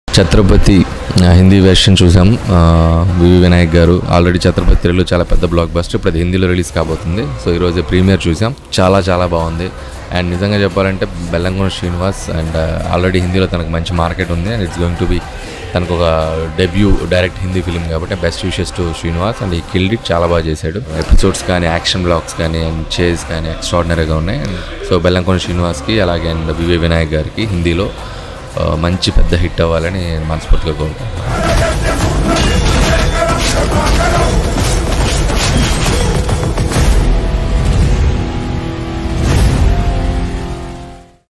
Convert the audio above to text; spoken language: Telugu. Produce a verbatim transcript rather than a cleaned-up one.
ఛత్రపతి హిందీ వెర్షన్ చూసాం. వివి వినాయక్ గారు ఆల్రెడీ ఛత్రపతి తెలుగులో చాలా పెద్ద బ్లాక్ బస్టర్, ఇప్పుడు అది హిందీలో రిలీజ్ కాబోతుంది. సో ఈరోజు ప్రీమియర్ చూసాం, చాలా చాలా బాగుంది. అండ్ నిజంగా చెప్పాలంటే బెల్లంకొండ శ్రీనివాస్ అండ్ ఆల్రెడీ హిందీలో తనకు మంచి మార్కెట్ ఉంది and it's going to be తనకు ఒక డెబ్యూ డైరెక్ట్ హిందీ ఫిల్మ్ కాబట్టి best wishes to Srinivas. And ఈ కిల్డ్ ఇట్ చాలా బాగా చేశాడు. ఎపిసోడ్స్ కానీ యాక్షన్ బ్లాక్స్ కానీ అండ్ చేజ్ కానీ ఎక్స్ట్రాడినరీగా ఉన్నాయి. అండ్ సో బెల్లంకొండ శ్రీనివాస్కి అలాగే అండ్ వివి వినాయక్ గారికి హిందీలో మంచి పెద్ద హిట్ అవ్వాలని మనస్ఫూర్తిగా కోరుకుంటున్నాను.